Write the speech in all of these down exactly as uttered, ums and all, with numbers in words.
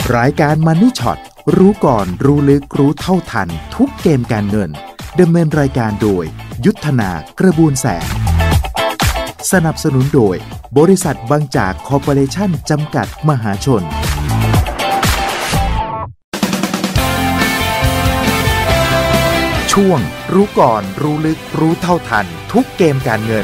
รายการ Money Shot รู้ก่อนรู้ลึกรู้เท่าทันทุกเกมการเงินดำเนินรายการโดยยุทธนากระบวนแสงสนับสนุนโดยบริษัทบางจากคอร์ปอเรชั่นจำกัดมหาชนช่วงรู้ก่อนรู้ลึกรู้เท่าทันทุกเกมการเงิน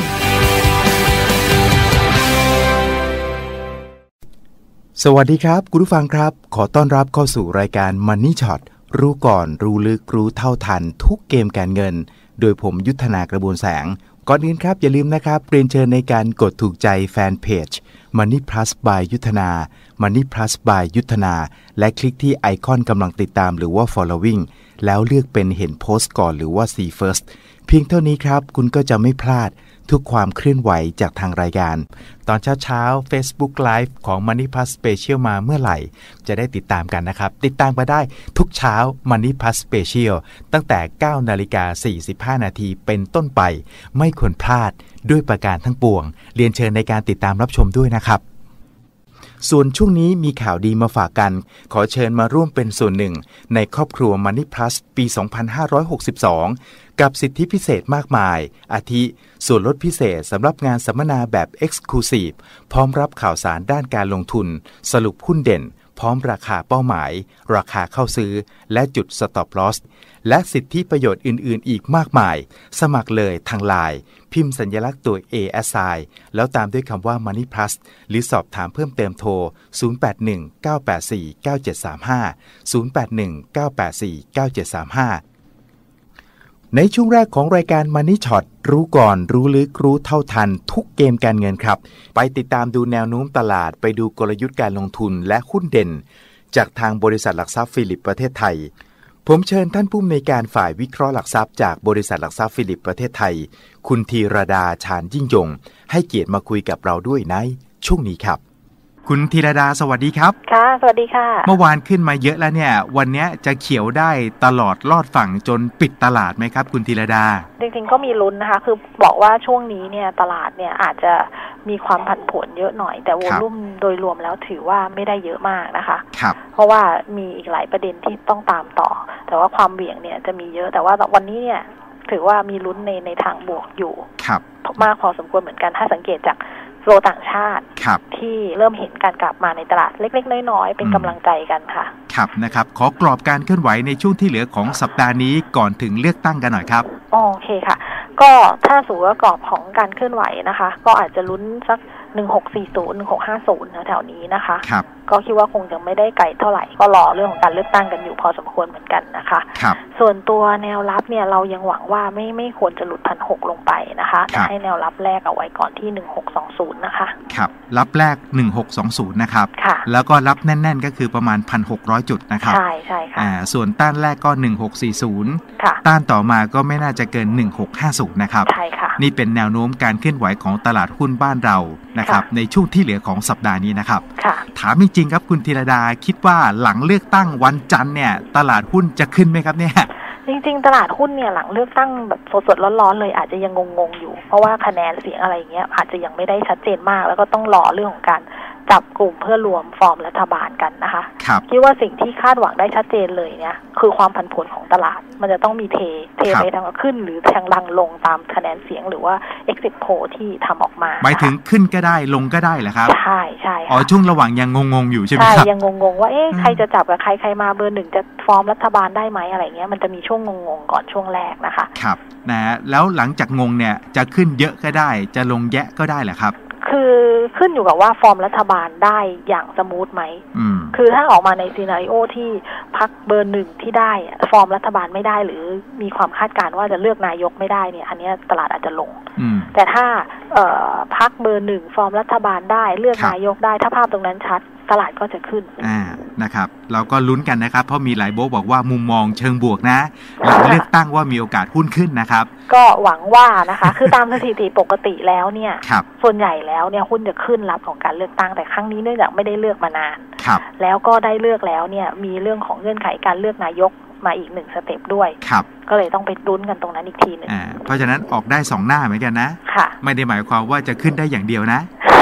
สวัสดีครับคุณผู้ฟังครับขอต้อนรับเข้าสู่รายการ Money Shot รู้ก่อนรู้ลึกรู้เท่าทันทุกเกมการเงินโดยผมยุทธนากระบวนแสงก่อนอื่นครับอย่าลืมนะครับเรียนเชิญในการกดถูกใจแฟนเพจ Money Plus by ยุทธนา Money Plus by ยุทธนาและคลิกที่ไอคอนกำลังติดตามหรือว่า following แล้วเลือกเป็นเห็นโพสต์ก่อนหรือว่า See First เพียงเท่านี้ครับคุณก็จะไม่พลาดทุกความเคลื่อนไหวจากทางรายการตอนเช้าๆ Facebook Live ของ Money Plus Special มาเมื่อไหร่จะได้ติดตามกันนะครับติดตามมาได้ทุกเช้า Money Plus Special ตั้งแต่ เก้านาฬิกาสี่สิบห้านาทีเป็นต้นไปไม่ควรพลาดด้วยประการทั้งปวงเรียนเชิญในการติดตามรับชมด้วยนะครับส่วนช่วงนี้มีข่าวดีมาฝากกันขอเชิญมาร่วมเป็นส่วนหนึ่งในครอบครัว Money Plus ปี สองพันห้าร้อยหกสิบสอง กับสิทธิพิเศษมากมายอาทิส่วนลดพิเศษสำหรับงานสัมมนาแบบ Exclusive พร้อมรับข่าวสารด้านการลงทุนสรุปหุ้นเด่นพร้อมราคาเป้าหมายราคาเข้าซื้อและจุด Stop Loss และสิทธิประโยชน์อื่นๆอีกมากมายสมัครเลยทาง ไลน์ พิมพ์สัญลักษณ์ตัว A S I แล้วตามด้วยคำว่า Money Plus หรือสอบถามเพิ่มเติมโทร ศูนย์ แปด หนึ่ง เก้า แปด สี่ เก้า เจ็ด สาม ห้า ศูนย์ แปด หนึ่ง เก้า แปด สี่ เก้า เจ็ด สาม ห้าในช่วงแรกของรายการ Money Shot รู้ก่อนรู้ลึกรู้เท่าทันทุกเกมการเงินครับไปติดตามดูแนวโน้มตลาดไปดูกลยุทธ์การลงทุนและหุ้นเด่นจากทางบริษัทหลักทรัพย์ฟิลิปประเทศไทยผมเชิญท่านผู้อำนวยการฝ่ายวิเคราะห์หลักทรัพย์จากบริษัทหลักทรัพย์ฟิลิปประเทศไทยคุณธีรดาชาญยิ่งยงให้เกียรติมาคุยกับเราด้วยในช่วงนี้ครับคุณธีรดาสวัสดีครับค่ะสวัสดีค่ะเมื่อวานขึ้นมาเยอะแล้วเนี่ยวันนี้จะเขียวได้ตลอดลอดฝั่งจนปิดตลาดไหมครับคุณธีรดาจริงๆก็มีลุ้นนะคะคือบอกว่าช่วงนี้เนี่ยตลาดเนี่ยอาจจะมีความผันผวนเยอะหน่อยแต่วอลุ่มโดยรวมแล้วถือว่าไม่ได้เยอะมากนะคะครับเพราะว่ามีอีกหลายประเด็นที่ต้องตามต่อแต่ว่าความเหวี่ยงเนี่ยจะมีเยอะแต่ว่าวันนี้เนี่ยถือว่ามีลุ้นในในทางบวกอยู่ครับมากพอสมควรเหมือนกันถ้าสังเกตจากโลต่างชาติที่เริ่มเห็นการกลับมาในตลาดเล็กๆน้อยๆเป็นกำลังใจกันค่ะครับนะครับขอกรอบการเคลื่อนไหวในช่วงที่เหลือของสัปดาห์นี้ก่อนถึงเลือกตั้งกันหน่อยครับโอเคค่ะก็ถ้าสูงว่ากรอบของการเคลื่อนไหวนะคะก็อาจจะลุ้นสักหนึ่งหกสี่ศูนย์ หนึ่งหกห้าศูนย์แถวๆนี้นะคะครับก็คิดว่าคงจะไม่ได้ไกลเท่าไหร่ก็รอเรื่องของการเลือกตั้งกันอยู่พอสมควรเหมือนกันนะคะครับส่วนตัวแนวรับเนี่ยเรายังหวังว่าไม่ไม่ควรจะหลุด หนึ่งพันหกร้อย ลงไปนะคะแต่ให้แนวรับแรกเอาไว้ก่อนที่หนึ่งหกสองศูนย์นะคะครับรับแรกหนึ่งหกสองศูนย์นะครับค่ะแล้วก็รับแน่นๆก็คือประมาณ หนึ่งพันหกร้อย จุดนะครับใช่ใช่ค่ะอ่าส่วนต้านแรกก็หนึ่งหกสี่ศูนย์ค่ะต้านต่อมาก็ไม่น่าจะเกินหนึ่งหกห้าศูนย์นะครับใช่ค่ะนี่เป็นแนวโน้มการเคลื่อนไหวของตลาดหุ้นบ้านเรานะครับในช่วงที่เหลือของสัปดาห์นี้นะครับถามจริงๆครับคุณธีรดาคิดว่าหลังเลือกตั้งวันจันทร์เนี่ยตลาดหุ้นจะขึ้นไหมครับเนี่ยจริงๆตลาดหุ้นเนี่ยหลังเลือกตั้งแบบสดๆร้อนๆเลยอาจจะยังงงๆอยู่เพราะว่าคะแนนเสียงอะไรเงี้ยอาจจะยังไม่ได้ชัดเจนมากแล้วก็ต้องรอเรื่องของการจับกลุ่มเพื่อรวมฟอร์มรัฐบาลกันนะคะคิดว่าสิ่งที่คาดหวังได้ชัดเจนเลยเนี่ยคือความผันผวนของตลาดมันจะต้องมีเทเทไปทางขึ้นหรือทางลังลงตามคะแนนเสียงหรือว่า exit poll ที่ทำออกมาหมายถึงขึ้นก็ได้ลงก็ได้เหรอครับใช่ใช่อ๋อช่วงระหว่างยังงงๆอยู่ใช่ไหมครับใช่ยังงงๆว่าเอ๊ะใครจะจับกับใครใครมาเบอร์หนึ่งจะฟอร์มรัฐบาลได้ไหมอะไรเงี้ยมันจะมีช่วงงงๆก่อนช่วงแรกนะคะครับนะแล้วหลังจากงงเนี่ยจะขึ้นเยอะก็ได้จะลงแยะก็ได้เหรอครับคือขึ้นอยู่กับว่าฟอร์มรัฐบาลได้อย่างสมูทไหมคือถ้าออกมาในซีนาริโอที่พรรคเบอร์หนึ่งที่ได้ฟอร์มรัฐบาลไม่ได้หรือมีความคาดการณ์ว่าจะเลือกนายกไม่ได้เนี่ยอันนี้ตลาดอาจจะลงแต่ถ้าพรรคเบอร์หนึ่งฟอร์มรัฐบาลได้เลือกนายกได้ถ้าภาพตรงนั้นชัดตลาดก็จะขึ้นอ่านะครับเราก็ลุ้นกันนะครับเพราะมีหลายโบกบอกว่ามุมมองเชิงบวกนะหลังเลือกตั้งว่ามีโอกาสหุ้นขึ้นนะครับก็หวังว่านะคะคือตามสถิติปกติแล้วเนี่ยส่วนใหญ่แล้วเนี่ยหุ้นจะขึ้นรับของการเลือกตั้งแต่ครั้งนี้เนื่องจากไม่ได้เลือกมานานแล้วก็ได้เลือกแล้วเนี่ยมีเรื่องของเงื่อนไขการเลือกนายกมาอีกหนึ่งสเต็ปด้วยก็เลยต้องไปลุ้นกันตรงนั้นอีกทีนึงเพราะฉะนั้นออกได้สองหน้าเหมือนกันนะไม่ได้หมายความว่าจะขึ้นได้อย่างเดียวนะ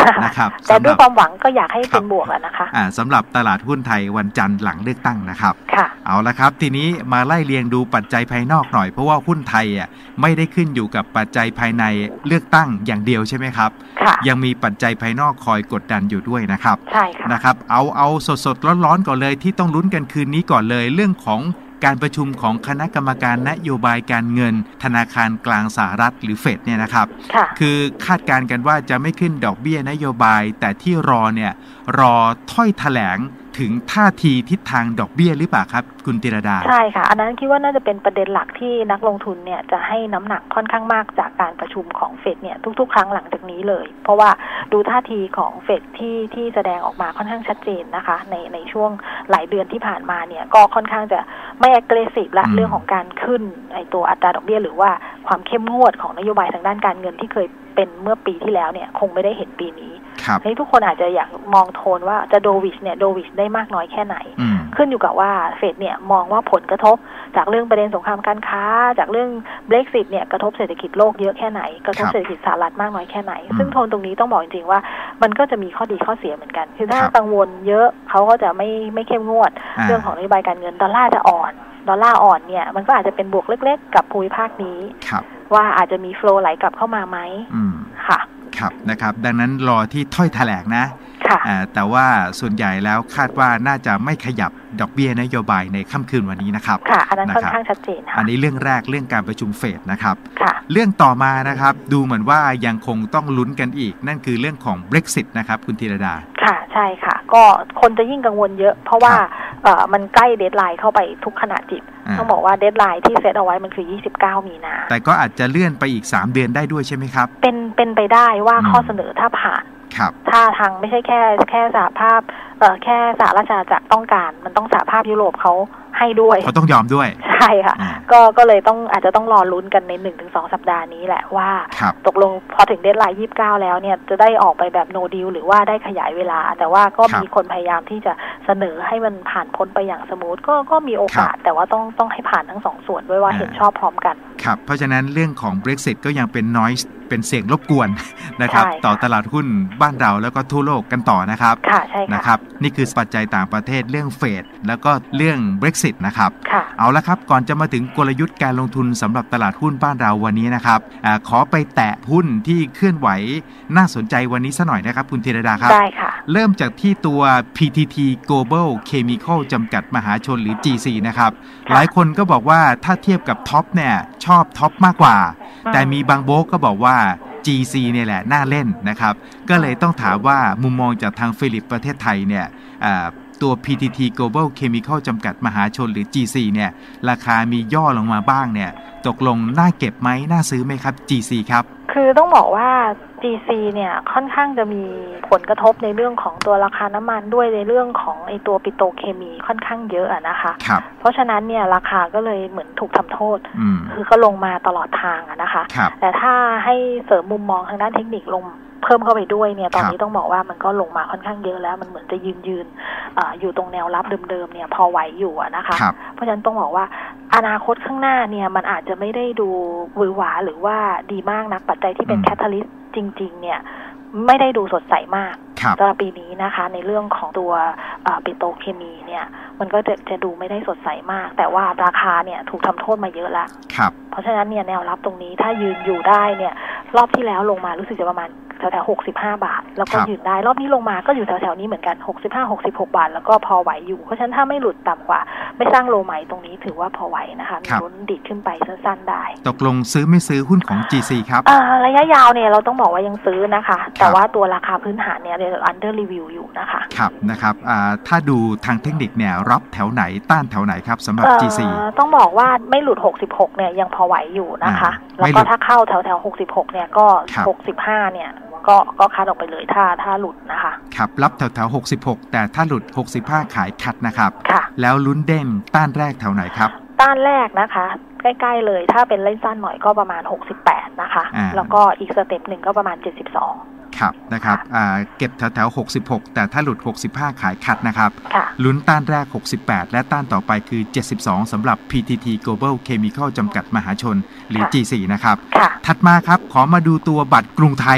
นะครับแต่ด้วยความหวังก็อยากให้เป็นบวกอะนะคะอ่าสำหรับตลาดหุ้นไทยวันจันทร์หลังเลือกตั้งนะครับค่ะเอาละครับทีนี้มาไล่เรียงดูปัจจัยภายนอกหน่อยเพราะว่าหุ้นไทยอ่ะไม่ได้ขึ้นอยู่กับปัจจัยภายในเลือกตั้งอย่างเดียวใช่ไหมครับค่ะยังมีปัจจัยภายนอกคอยกดดันอยู่ด้วยนะครับใช่ค่ะนะครับเอาเอาสดๆร้อนๆก่อนเลยที่ต้องลุ้นกันคืนนี้ก่อนเลยเรื่องของการประชุมของคณะกรรมการนโยบายการเงินธนาคารกลางสหรัฐหรือเฟดเนี่ยนะครับคือคาดการณ์กันว่าจะไม่ขึ้นดอกเบี้ยนโยบายแต่ที่รอเนี่ยรอถ้อยแถลงถึงท่าทีทิศทางดอกเบี้ยหรือเปล่าครับคุณธีรดาใช่ค่ะอันนั้นคิดว่าน่าจะเป็นประเด็นหลักที่นักลงทุนเนี่ยจะให้น้ำหนักค่อนข้างมากจากการประชุมของเฟดเนี่ยทุกๆครั้งหลังจากนี้เลยเพราะว่าดูท่าทีของเฟดที่ที่แสดงออกมาค่อนข้างชัดเจนนะคะในในช่วงหลายเดือนที่ผ่านมาเนี่ยก็ค่อนข้างจะไม่ aggressive ละเรื่องของการขึ้นไอตัวอัตราดอกเบี้ยหรือว่าความเข้มงวดของนโยบายทางด้านการเงินที่เคยเป็นเมื่อปีที่แล้วเนี่ยคงไม่ได้เห็นปีนี้นี่ทุกคนอาจจะอยากมองโทนว่าจะโดวิชเนี่ยโดวิชได้มากน้อยแค่ไหนขึ้นอยู่กับว่าเฟดเนี่ยมองว่าผลกระทบจากเรื่องประเด็นสงครามการค้าจากเรื่อง Brexit เนี่ยกระทบเศรษฐกิจโลกเยอะแค่ไหนกระทบเศรษฐกิจสหรัฐมากน้อยแค่ไหนซึ่งโทนตรงนี้ต้องบอกจริงๆว่ามันก็จะมีข้อดีข้อเสียเหมือนกันคือถ้ากังวลเยอะเขาก็จะไม่ไม่เข้มงวดเรื่องของนโยบายการเงินดอลลาร์จะอ่อนดอลลาร์อ่อนเนี่ยมันก็อาจจะเป็นบวกเล็กๆกับภูมิภาคนี้ว่าอาจจะมีโฟลว์ไหลกลับเข้ามาไหมค่ะครับนะครับดังนั้นรอที่ถ้อยแถลงนะแต่ว่าส่วนใหญ่แล้วคาดว่าน่าจะไม่ขยับดอกเบี้ยนโยบายในค่ำคืนวันนี้นะครับค่ะอันนั้นค่อนข้างชัดเจนค่ะอันนี้เรื่องแรกเรื่องการประชุมเฟดนะครับเรื่องต่อมานะครับดูเหมือนว่ายังคงต้องลุ้นกันอีกนั่นคือเรื่องของ Brexit นะครับคุณธีรดาค่ะใช่ค่ะก็คนจะยิ่งกังวลเยอะเพราะว่าเอ่อมันใกล้เดดไลน์เข้าไปทุกขณะจิตต้องบอกว่าเดดไลน์ที่เซตเอาไว้มันคือยี่สิบเก้ามีนาแต่ก็อาจจะเลื่อนไปอีกสามเดือนได้ด้วยใช่ไหมครับเป็นเป็นไปได้ว่าข้อเสนอถ้าผ่านถ้าทางไม่ใช่แค่แค่สหภาพเอ่อแค่สหราชอาณาจักรต้องการมันต้องสหภาพยุโรปเขาให้ด้วยเขาต้องยอมด้วยใช่ค่ะก็ก็เลยต้องอาจจะต้องรอลุ้นกันใน หนึ่งถึงสอง สัปดาห์นี้แหละว่าตกลงพอถึงเดดไลน์ยี่สิบเก้าแล้วเนี่ยจะได้ออกไปแบบโนดีลหรือว่าได้ขยายเวลาแต่ว่าก็มีคนพยายามที่จะเสนอให้มันผ่านพ้นไปอย่างสมูทก็ก็มีโอกาสแต่ว่าต้องต้องให้ผ่านทั้งสองส่วนด้วยว่าเห็นชอบพร้อมกันครับเพราะฉะนั้นเรื่องของ Brexit ก็ยังเป็น noise เป็นเสียงรบกวนนะครับต่อตลาดหุ้นบ้านเราแล้วก็ทั่วโลกกันต่อนะครับค่ะใช่ค่ะนะครับนี่คือปัจจัยต่างประเทศเรื่องเฟดแล้วก็เรื่อง Brexit นะครับเอาละครับก่อนจะมาถึงกลยุทธ์การลงทุนสำหรับตลาดหุ้นบ้านเราวันนี้นะครับอขอไปแตะหุ้นที่เคลื่อนไหวน่าสนใจวันนี้ซะหน่อยนะครับคุณธีรดาครับได้ค่ะเริ่มจากที่ตัว พี ที ที Global Chemical จำกัดมหาชนหรือ จี ซี นะครับหลายคนก็บอกว่าถ้าเทียบกับท็อปเนี่ยชอบท็อปมากกว่าแต่มีบางโบรกก็บอกว่า จี ซี เนี่ยแหละน่าเล่นนะครับก็เลยต้องถามว่ามุมมองจากทางฟิลิปประเทศไทยเนี่ยตัว พี ที ที Global Chemical จำกัดมหาชนหรือ จี ซี เนี่ยราคามีย่อลงมาบ้างเนี่ยตกลงน่าเก็บไหมน่าซื้อไหมครับ จี ซี ครับคือต้องบอกว่า จี ซี เนี่ยค่อนข้างจะมีผลกระทบในเรื่องของตัวราคาน้ำมันด้วยในเรื่องของไอตัวปิโตรเคมีค่อนข้างเยอะอะนะคะเพราะฉะนั้นเนี่ยราคาก็เลยเหมือนถูกทำโทษคือก็ลงมาตลอดทางอะนะคะแต่ถ้าให้เสริมมุมมองทางด้านเทคนิคลงเพิ่มเข้าไปด้วยเนี่ยตอนนี้ต้องบอกว่ามันก็ลงมาค่อนข้างเยอะแล้วมันเหมือนจะยืนยืน อ, อยู่ตรงแนวรับเดิมๆเนี่ยพอไหวอยู่นะคะเพราะฉะนั้นต้องบอกว่าอนาคตข้างหน้าเนี่ยมันอาจจะไม่ได้ดูหวือหวาหรือว่าดีมากนักปัจจัยที่เป็นแคตาลิสต์จริงๆเนี่ยไม่ได้ดูสดใสมากสำหรับปีนี้นะคะในเรื่องของตัวปิโตรเคมีเนี่ยมันก็จะจะดูไม่ได้สดใสมากแต่ว่าราคาเนี่ยถูกทำโทษมาเยอะแล้วเพราะฉะนั้นเนี่ยแนวรับตรงนี้ถ้ายืนอยู่ได้เนี่ยรอบที่แล้วลงมารู้สึกจะประมาณแถวๆหกสิบห้าบาทแล้วก็ยืนได้รอบนี้ลงมาก็อยู่แถวๆนี้เหมือนกันหกสิบห้า หกสิบหกบาทแล้วก็พอไหวอยู่เพราะฉะนั้นถ้าไม่หลุดต่ำกว่าไม่สร้างโลใหม่ตรงนี้ถือว่าพอไหวนะคะมีลุ้นดิดขึ้นไปสั้นๆได้ตกลงซื้อไม่ซื้อหุ้นของ จี ซี ครับระยะยาวเนี่ยเราต้องบอกว่ายังซื้อนะคะแต่ว่าตัวราคาพื้นฐานเนี่ยเรา under review อยู่นะคะครับนะครับถ้าดูทางเทคนิคเนี่ยรับแถวไหนต้านแถวไหนครับสำหรับ จี ซีต้องบอกว่าไม่หลุดหกสิบหกเนี่ยยังพอไหวอยู่นะคะแล้วก็ถ้าเข้าแถวๆหกสิบหกเนี่ยก็หกสิบห้าเนี่ยก็ก็คัดออกไปเลยถ้าถ้าหลุดนะคะครับรับแถวๆหกสิบหกแต่ถ้าหลุดหกสิบห้าขายคัดนะครับค่ะแล้วลุ้นเด้งต้านแรกแถวไหนครับต้านแรกนะคะใกล้ๆเลยถ้าเป็นเล่นสั้นหน่อยก็ประมาณหกสิบแปดนะคะแล้วก็อีกสเต็ปหนึ่งก็ประมาณเจ็ดสิบสองครับนะครับเก็บแถวๆหกสิบหกแต่ถ้าหลุดหกสิบห้าขายคัดนะครับลุ้นต้านแรกหกสิบแปดและต้านต่อไปคือเจ็ดสิบสองสำหรับ พี ที ที Global Chemical จำกัดมหาชนหรือ จี ซี นะครับถัดมาครับขอมาดูตัวบัตรกรุงไทย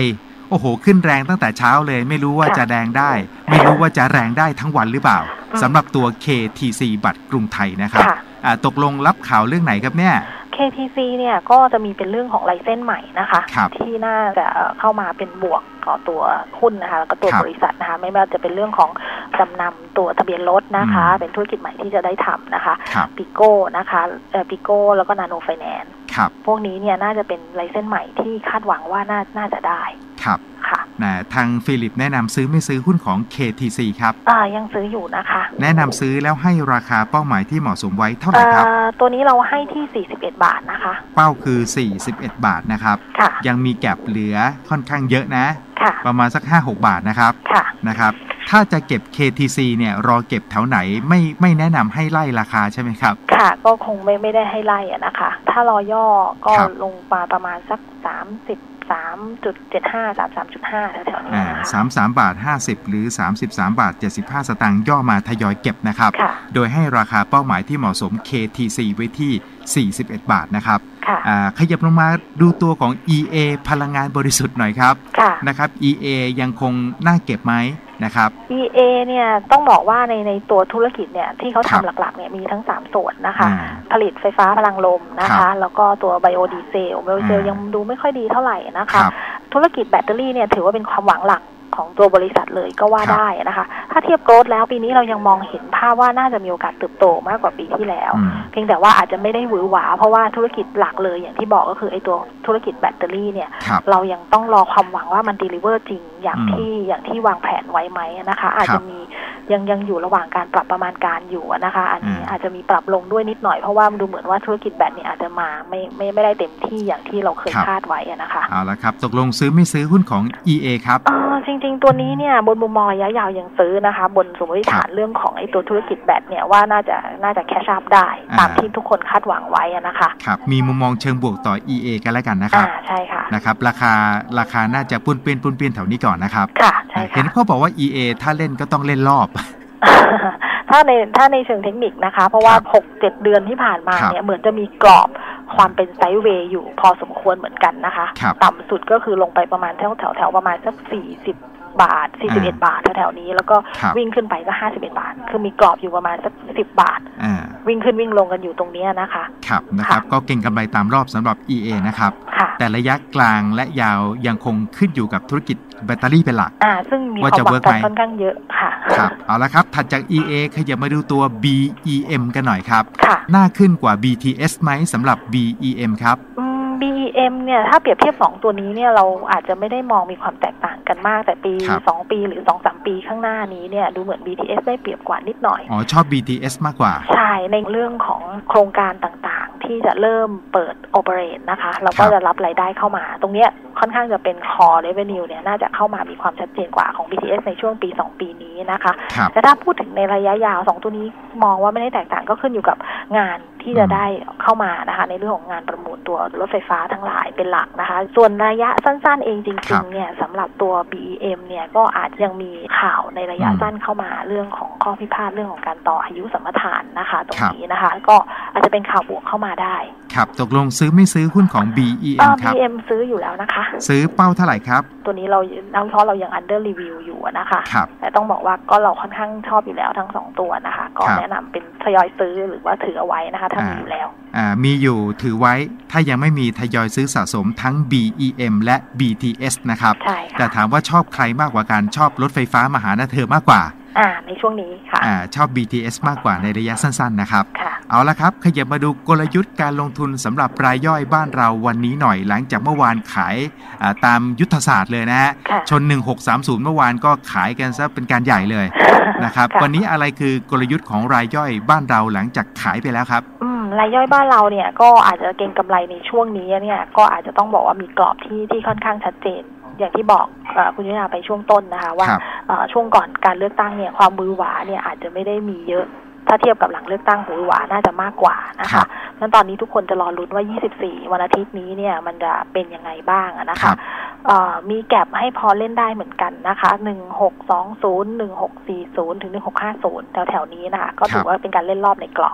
โอ้โหขึ้นแรงตั้งแต่เช้าเลยไม่รู้ว่าจะแดงได้ไม่รู้ว่าจะแรงได้ทั้งวันหรือเปล่าสำหรับตัว เค ที ซี บัตรกรุงไทยนะครับตกลงรับข่าวเรื่องไหนครับเนี่ยเค ที ซี เนี่ยก็จะมีเป็นเรื่องของไลเซนส์ใหม่นะคะที่น่าจะเข้ามาเป็นบวกต่อตัวหุ้นนะคะแล้วก็ตัวบริษัทนะคะไม่ว่าจะเป็นเรื่องของจำนำตัวทะเบียนรถนะคะเป็นธุรกิจใหม่ที่จะได้ทำนะคะปิโก้นะคะเอ่อปิโก้แล้วก็นาโนไฟแนนซ์พวกนี้เนี่ยน่าจะเป็นไลเซนส์ใหม่ที่คาดหวังว่าน่าน่าจะได้ครับค่ะนะทางฟิลิปแนะนำซื้อไม่ซื้อหุ้นของ เค ที ซี ครับอ่ายังซื้ออยู่นะคะแนะนำซื้อแล้วให้ราคาเป้าหมายที่เหมาะสมไว้เท่าไหร่ครับตัวนี้เราให้ที่สี่สิบเอ็ดบาทนะคะเป้าคือสี่สิบเอ็ดบาทนะครับยังมีแก็ปเหลือค่อนข้างเยอะนะประมาณสัก ห้าหก บาทนะครับนะครับถ้าจะเก็บ เค ที ซี เนี่ยรอเก็บแถวไหนไม่ไม่แนะนำให้ไล่ราคาใช่ไหมครับค่ะก็คงไม่ไม่ได้ให้ไล่อะนะคะถ้ารอย่อก็ลงมาประมาณสักสามสิบสามจุดเจ็ดห้า สามสิบสามจุดห้าแถวๆนี้นะคะสามสิบสามบาทห้าสิบหรือสามสิบสามบาทเจ็ดสิบห้าสตางค์ย่อมาทยอยเก็บนะครับโดยให้ราคาเป้าหมายที่เหมาะสม เค ที ซี ไว้ที่สี่สิบเอ็ดบาทนะครับขยับลงมาดูตัวของ อี เอ พลังงานบริสุทธิ์หน่อยครับนะครับ อี เอ ยังคงน่าเก็บไหมนะครับอี เอ เนี่ยต้องบอกว่าในในตัวธุรกิจเนี่ยที่เขาทำหลักๆเนี่ยมีทั้งสามส่วนนะคะผลิตไฟฟ้าพลังลมนะคะแล้วก็ตัวไบโอดีเซลไบโอดีเซลยังดูไม่ค่อยดีเท่าไหร่นะคะธุรกิจแบตเตอรี่เนี่ยถือว่าเป็นความหวังหลักของตัวบริษัทเลยก็ว่าได้นะคะถ้าเทียบโกรธแล้วปีนี้เรายังมองเห็นภาพว่าน่าจะมีโอกาสเติบโตมากกว่าปีที่แล้วเพียงแต่ว่าอาจจะไม่ได้หวือหวาเพราะว่าธุรกิจหลักเลยอย่างที่บอกก็คือไอ้ตัวธุรกิจแบตเตอรี่เนี่ยเรายังต้องรอความหวังว่ามันเดลิเวอร์จริงอย่างที่อย่างที่วางแผนไว้ไหมนะคะอาจจะมียังยังอยู่ระหว่างการปรับประมาณการอยู่นะคะอันนี้อาจจะมีปรับลงด้วยนิดหน่อยเพราะว่าดูเหมือนว่าธุรกิจแบตเนี่ยอาจจะมาไม่ไม่ไม่ได้เต็มที่อย่างที่เราเคยคาดไว้นะคะเอาละครับตกลงซื้อไม่ซื้อหุ้นของ อี เอ ครับอ๋อจริงๆตัวนี้เนี่ยบนมุมมองระยะยาวยังซื้อนะคะบนสมมติฐานเรื่องของไอ้ตัวธุรกิจแบตเนี่ยว่าน่าจะน่าจะแคชอัพได้ตามที่ทุกคนคาดหวังไว้นะคะครับมีมุมมองเชิงบวกต่อ อี เอ กันแล้วกันนะครับใช่ค่ะนะครับราคาราคาน่าจะปุ้นเปี้ยนปุ้นเปี้ยนแถวนี้ก่อนนะครับค่ะใช่ค่ะเห็นเขาบอกว่า อี เอ ถ้าเล่นก็ต้องเล่นรอบถ้าในถ้าในเชิงเทคนิคนะคะเพราะว่า หกเจ็ด เดือนที่ผ่านมาเนี่ยเหมือนจะมีกรอบความเป็นไซด์เวย์อยู่พอสมควรเหมือนกันนะคะต่ำสุดก็คือลงไปประมาณแถวแถวแถวประมาณสักสี่สิบบาทสี่สิบเอ็ดบาทแถวๆนี้แล้วก็วิ่งขึ้นไปก็ห้าสิบเอ็ดบาทคือมีกรอบอยู่ประมาณสักสิบบาทวิ่งขึ้นวิ่งลงกันอยู่ตรงนี้นะคะครับนะครับก็เก็งกำไรตามรอบสำหรับ อี เอ นะครับแต่ระยะกลางและยาวยังคงขึ้นอยู่กับธุรกิจแบตเตอรี่เป็นหลักอ่าซึ่งมีความหวังกันค่อนข้างเยอะค่ะครับเอาละครับถัดจาก อี เอ ขยับมาดูตัว บี อี เอ็ม กันหน่อยครับน่าขึ้นกว่า บี ที เอส ไหมสำหรับ บี อี เอ็ม ครับบี อี เอ็ม เนี่ยถ้าเปรียบเทียบสองตัวนี้เนี่ยเราอาจจะไม่ได้มองมีความแตกต่างกันมากแต่ปีสองปีหรือ สองสาม ปีข้างหน้านี้เนี่ยดูเหมือน บี ที เอส ได้เปรียบกว่านิดหน่อยอ๋อชอบ บี ที เอส มากกว่าใช่ในเรื่องของโครงการต่างๆที่จะเริ่มเปิด operate นะคะเราก็จะรับรายได้เข้ามาตรงเนี้ยค่อนข้างจะเป็น core revenue เนี่ยน่าจะเข้ามามีความชัดเจนกว่าของ บี ที เอส ในช่วงปีสองปีนี้นะคะแต่ถ้าพูดถึงในระยะยาวสองตัวนี้มองว่าไม่ได้แตกต่างก็ขึ้นอยู่กับงานที่จะได้เข้ามานะคะในเรื่องของงานประมูลตัวรถไฟฟ้าทั้งหลายเป็นหลักนะคะส่วนระยะสั้นๆเองจริงๆเนี่ยสำหรับตัว บี อี เอ็ม เนี่ยก็อาจยังมีข่าวในระยะสั้นเข้ามาเรื่องของข้อพิพาทเรื่องของการต่ออายุสัมปทานนะคะตรงนี้นะคะก็อาจจะเป็นข่าวบวกเข้ามาได้ครับตกลงซื้อไม่ซื้อหุ้นของ บี อี เอ็ม ครับบี อี เอ็ม ซื้ออยู่แล้วนะคะซื้อเป้าเท่าไหร่ครับตัวนี้เรานักวิเคราะห์เรายัง under review อยู่นะคะแต่ต้องบอกว่าก็เราค่อนข้างชอบอยู่แล้วทั้งสองตัวนะคะก็แนะนำเป็นทยอยซื้อหรือว่าถือเอาไว้นะคะถ้ามีอยู่แล้วอ่ามีอยู่ถือไว้ถ้ายังไม่มีทยอยซื้อสะสมทั้ง บี อี เอ็ม และ บี ที เอส นะครับแต่ถามว่าชอบใครมากกว่ากันชอบรถไฟฟ้ามาหานะเธอมากกว่าอ่าในช่วงนี้ค่ะอ่าชอบ บี ที เอส มากกว่าในระยะสั้นๆนะครับเอาละครับขยับมาดูกลยุทธ์การลงทุนสำหรับรายย่อยบ้านเราวันนี้หน่อยหลังจากเมื่อวานขายตามยุทธศาสตร์เลยนะฮะชนหนึ่งหกสามศูนย์เมื่อวานก็ขายกันซะเป็นการใหญ่เลยนะครับวันนี้อะไรคือกลยุทธ์ของรายย่อยบ้านเราหลังจากขายไปแล้วครับอืมรายย่อยบ้านเราเนี่ยก็อาจจะเก็งกำไรในช่วงนี้เนี่ยก็อาจจะต้องบอกว่ามีกรอบที่ที่ค่อนข้างชัดเจนอย่างที่บอกคุณยุทธนาไปช่วงต้นนะคะว่าช่วงก่อนการเลือกตั้งเนี่ยความมือหวาเนี่ยอาจจะไม่ได้มีเยอะถ้าเทียบกับหลังเลือกตั้งมือหวาน่าจะมากกว่านะคะเพราะตอนนี้ทุกคนจะรอลุ้นว่ายี่สิบสี่วันอาทิตย์นี้เนี่ยมันจะเป็นยังไงบ้างนะคะมีแก็บให้พอเล่นได้เหมือนกันนะคะหนึ่งหกสองศูนย์ หนึ่งหกสี่ศูนย์ถึงหนึ่งหกห้าศูนย์แถวๆนี้นะคะก็ถือว่าเป็นการเล่นรอบในกรอบค่ะ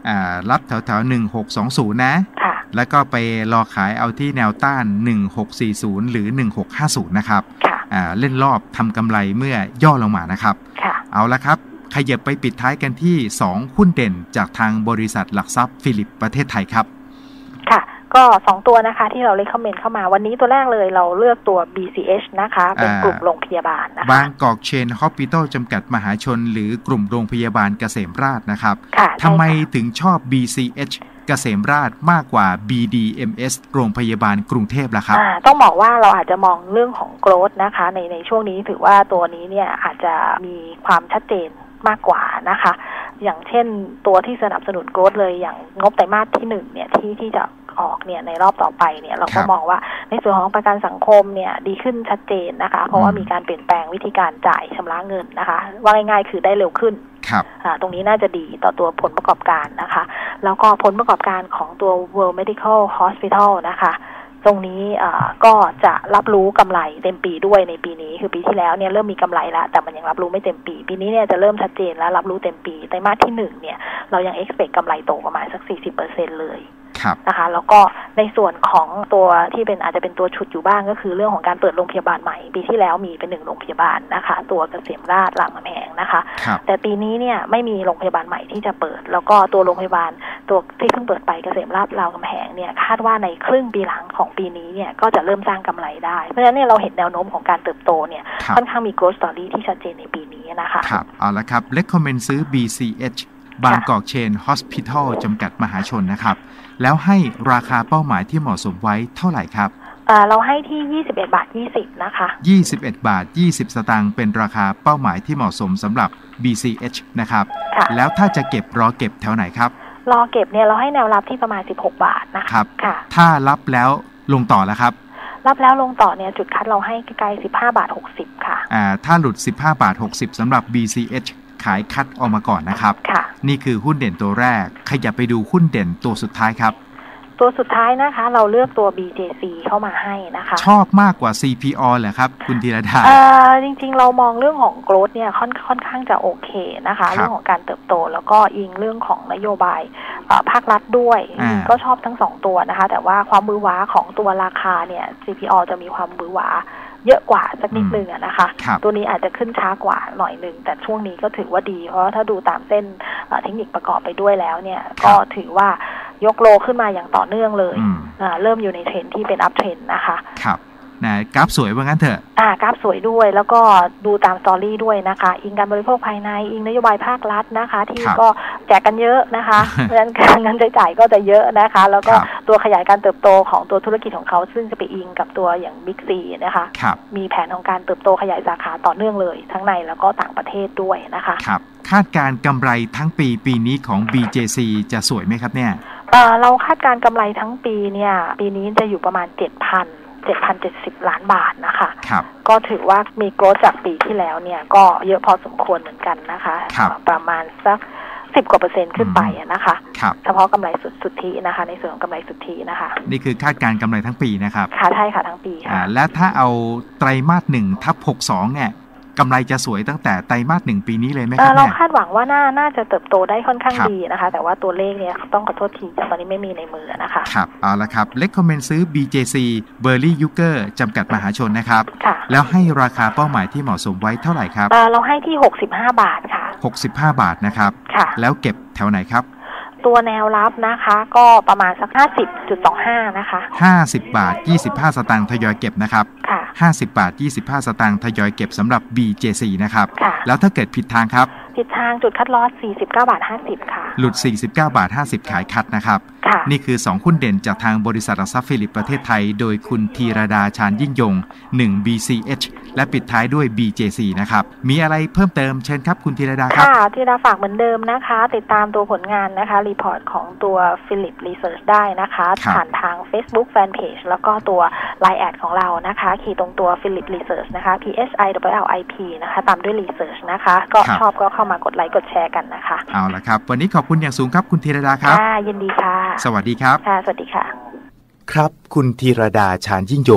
อ่ารับแถวๆหนึ่งหกสองศูนย์นะค่ะแล้วก็ไปรอขายเอาที่แนวต้านหนึ่งหกสี่ศูนย์หรือหนึ่งหกห้าศูนย์นะครับค่ะอ่าเล่นรอบทำกำไรเมื่อย่อลงมานะครับค่ะเอาละครับขยับไปปิดท้ายกันที่สองหุ้นเด่นจากทางบริษัทหลักทรัพย์ฟิลิปประเทศไทยครับค่ะก็สองตัวนะคะที่เราเลคคอมเมนต์เข้ามาวันนี้ตัวแรกเลยเราเลือกตัว บี ซี เอช นะคะเป็นกลุ่มโรงพยาบาลนะคะบางกอกเชนฮอสพิทอลจำกัดมหาชนหรือกลุ่มโรงพยาบาลเกษมราษฎร์นะครับทำไมถึงชอบ บี ซี เอช เกษมราษฎร์มากกว่า บี ดี เอ็ม เอส โรงพยาบาลกรุงเทพล่ะครับต้องบอกว่าเราอาจจะมองเรื่องของโกรธนะคะในในช่วงนี้ถือว่าตัวนี้เนี่ยอาจจะมีความชัดเจนมากกว่านะคะอย่างเช่นตัวที่สนับสนุนโกรธเลยอย่างงบไตรมาสที่หนึ่งเนี่ยที่ที่จะออกเนี่ยในรอบต่อไปเนี่ยเราก็มองว่าในส่วนของประกันสังคมเนี่ยดีขึ้นชัดเจนนะคะเพราะว่ามีการเปลี่ยนแปลงวิธีการจ่ายชำระเงินนะคะว่าง่ายๆคือได้เร็วขึ้นครับตรงนี้น่าจะดีต่อตัวผลประกอบการนะคะแล้วก็ผลประกอบการของตัว World Medical Hospital นะคะตรงนี้ก็จะรับรู้กำไรเต็มปีด้วยในปีนี้คือปีที่แล้วเนี่ยเริ่มมีกำไรแล้วแต่มันยังรับรู้ไม่เต็มปีปีนี้เนี่ยจะเริ่มชัดเจนแล้วรับรู้เต็มปีไตรมาสที่หนึ่งเนี่ยเรายัง expect กำไรโตประมาณสัก สี่สิบเปอร์เซ็นต์ เลยนะคะแล้วก็ในส่วนของตัวที่เป็นอาจจะเป็นตัวฉุดอยู่บ้างก็คือเรื่องของการเปิดโรงพยาบาลใหม่ปีที่แล้วมีเป็นหนึ่งโรงพยาบาลนะคะตัวเกษมราษฎร์รามคำแหงนะคะแต่ปีนี้เนี่ยไม่มีโรงพยาบาลใหม่ที่จะเปิดแล้วก็ตัวโรงพยาบาลตัวที่เพิ่งเปิดไปเกษมราษฎร์รามคำแหงเนี่ยคาดว่าในครึ่งปีหลังของปีนี้เนี่ยก็จะเริ่มสร้างกำไรได้เพราะฉะนั้นเนี่ยเราเห็นแนวโน้มของการเติบโตเนี่ยค่อนข้างมี growth story ที่ชัดเจนในปีนี้นะคะครับเอาละครับ recommend ซื้อ บี ซี เอช บางกอกเชนฮอสพิทอลจำกัดมหาชนนะครับแล้วให้ราคาเป้าหมายที่เหมาะสมไว้เท่าไหร่ครับเราให้ที่ยี่สิบเอ็ดบาทยี่สิบนะคะยี่สิบเอ็ดบาทยี่สิบสตางค์เป็นราคาเป้าหมายที่เหมาะสมสำหรับ บี ซี เอช นะครับแล้วถ้าจะเก็บรอเก็บแถวไหนครับรอเก็บเนี่ยเราให้แนวรับที่ประมาณสิบหกบาทนะครับค่ะถ้ารับแล้วลงต่อแล้วครับรับแล้วลงต่อเนี่ยจุดคัดเราให้ใกล้ๆสิบห้าบาทหกสิบค่ะอ่าถ้าหลุดสิบห้าบาทหกสิบสำหรับ บี ซี เอช ขายคัดออกมาก่อนนะครับนี่คือหุ้นเด่นตัวแรกขยับไปดูหุ้นเด่นตัวสุดท้ายครับตัวสุดท้ายนะคะเราเลือกตัว บี เจ ซี เข้ามาให้นะคะชอบมากกว่า ซี พี โอ เหรอครับคุณธีรดาเอ่อจริงๆเรามองเรื่องของโกรธเนี่ยค่อนค่อนข้างจะโอเคนะคะเรื่องของการเติบโตแล้วก็อิงเรื่องของนโยบายภาครัฐด้วยก็ชอบทั้งสองตัวนะคะแต่ว่าความมือหวาของตัวราคาเนี่ย ซี พี โอ จะมีความมือหวาเยอะกว่าสักนิดนึงนะคะตัวนี้อาจจะขึ้นช้ากว่าหน่อยนึงแต่ช่วงนี้ก็ถือว่าดีเพราะถ้าดูตามเส้นเทคนิคประกอบไปด้วยแล้วเนี่ยก็ถือว่ายกโลขึ้นมาอย่างต่อเนื่องเลยเริ่มอยู่ในเทรนที่เป็นอัพเทรนนะคะครับนะกราฟสวยว่างั้นเถอะอ่ากราฟสวยด้วยแล้วก็ดูตามสตอรี่ด้วยนะคะอิงการบริโภคภายในอิงนโยบายภาครัฐนะคะที่ก็แจกกันเยอะนะคะเพราะฉะนั้นการเงินใช้จ่ายก็จะเยอะนะคะแล้วก็ตัวขยายการเติบโตของตัวธุรกิจของเขาซึ่งจะไปอิงกับตัวอย่าง Big C นะคะมีแผนของการเติบโตขยายสาขาต่อเนื่องเลยทั้งในแล้วก็ต่างประเทศด้วยนะคะครับคาดการกำไรทั้งปีปีนี้ของ บี เจ ซี จะสวยไหมครับเนี่ยเราคาดการกำไรทั้งปีเนี่ยปีนี้จะอยู่ประมาณ เจ็ดพัน เจ็ดพันเจ็ดสิบ ล้านบาทนะคะก็ถือว่ามีโกรธจากปีที่แล้วเนี่ยก็เยอะพอสมควรเหมือนกันนะคะประมาณสักสิบกว่าเปอร์เซ็นต์ขึ้นไปนะคะเฉพาะกำไรสุดสุทธินะคะในส่วนของกำไรสุทธินะคะนี่คือคาดการกำไรทั้งปีนะครับค่ะใช่ค่ะทั้งปีค่ะและถ้าเอาไตรมาสหนึ่งทับหกสองเนี่ยกำไรจะสวยตั้งแต่ไตรมาสหนึ่งปีนี้เลยไหมครับเราคาดหวังว่าน่าน่าจะเติบโตได้ค่อนข้างดีนะคะแต่ว่าตัวเลขเนี่ยต้องขอโทษทีแต่ตอนนี้ไม่มีในมือนะคะครับเอาละครับเลคคอมเมนต์ซื้อ บี เจ ซี เบอร์รี่ยูเกอร์จำกัดมหาชนนะครับแล้วให้ราคาเป้าหมายที่เหมาะสมไว้เท่าไหร่ครับเราให้ที่หกสิบห้าบาทค่ะหกสิบห้าบาทนะครับแล้วเก็บแถวไหนครับตัวแนวรับนะคะก็ประมาณสัก ห้าสิบจุดสองห้า นะคะห้าสิบบาทยี่สิบห้าสตางค์ทยอยเก็บนะครับค่ะห้าสิบบาทยี่สิบห้าสตางค์ทยอยเก็บสำหรับ บี เจ ซี นะครับแล้วถ้าเกิดผิดทางครับผิดทางจุดคัดลอสสี่สิบเก้าบาทห้าสิบค่ะหลุดสี่สิบเก้าบาทห้าสิบขายคัดนะครับนี่คือสองหุ้นเด่นจากทางบริษัทหลักทรัพย์ฟิลิปประเทศไทยโดยคุณธีรดาชาญยิ่งยงหนึ่ง บี ซี เอช และปิดท้ายด้วย บี เจ ซี นะครับมีอะไรเพิ่มเติมเชิญครับคุณธีรดาครับค่ะธีรดาฝากเหมือนเดิมนะคะติดตามตัวผลงานนะคะรีพอร์ตของตัวฟิลิปรีเสิร์ชได้นะคะผ่านทาง Facebook Fanpage แล้วก็ตัว ไลน์ แอดของเรานะคะขีดตรงตัวฟิลิปรีเสิร์ชนะคะ พี เอช ไอ ดับเบิลยู แอล ไอ พี นะคะตามด้วยรีเสิร์ชนะคะก็ชอบก็เข้ามากดไลค์กดแชร์กันนะคะเอาละครับวันนี้ขอบคุณอย่างสูงครับคุณธีรดาครับค่ะยินดีค่ะสวัสดีครับค่ะสวัสดีค่ะครับคุณธีรดาชาญยิ่งยง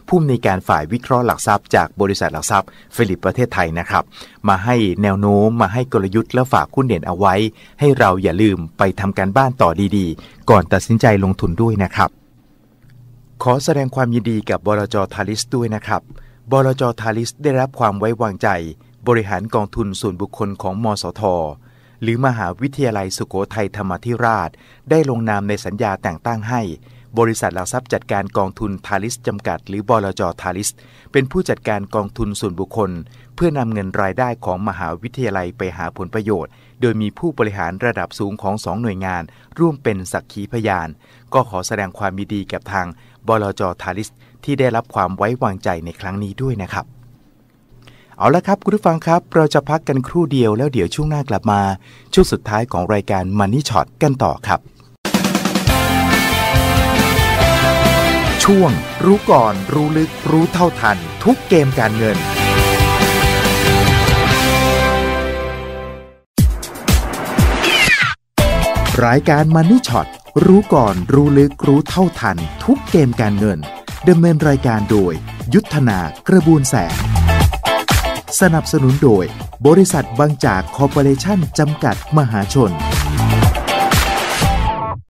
ผู้อำนวยการฝ่ายวิเคราะห์หลักทรัพย์จากบริษัทหลักทรัพย์ฟิลิปประเทศไทยนะครับมาให้แนวโน้มมาให้กลยุทธ์และฝากหุ้นเด่นเอาไว้ให้เราอย่าลืมไปทำการบ้านต่อดีๆก่อนตัดสินใจลงทุนด้วยนะครับขอแสดงความยินดีกับบลจ.ทาลิสด้วยนะครับบลจ.ทาลิสได้รับความไว้วางใจบริหารกองทุนส่วนบุคคลของมสท.หรือมหาวิทยาลัยสุโขทัยธรรมาธิราชได้ลงนามในสัญญาแต่งตั้งให้บริษัทหลักทรัพย์จัดการกองทุนทาลิสจำกัดหรือบลจ.ทาลิสเป็นผู้จัดการกองทุนส่วนบุคคลเพื่อนำเงินรายได้ของมหาวิทยาลัยไปหาผลประโยชน์โดยมีผู้บริหารระดับสูงของสองหน่วยงานร่วมเป็นสักขีพยานก็ขอแสดงความยินดีกับทางบลจ.ทาลิสที่ได้รับความไว้วางใจในครั้งนี้ด้วยนะครับเอาละครับคุณผู้ฟังครับเราจะพักกันครู่เดียวแล้วเดี๋ยวช่วงหน้ากลับมาช่วงสุดท้ายของรายการ Money Shot กันต่อครับช่วงรู้ก่อนรู้ลึกรู้เท่าทันทุกเกมการเงินรายการ Money Shot รู้ก่อนรู้ลึกรู้เท่าทันทุกเกมการเงินดำเนินรายการโดยยุทธนากระบวนแสงสนับสนุนโดยบริษัทบางจากคอร์ปอเรชั่นจำกัดมหาชน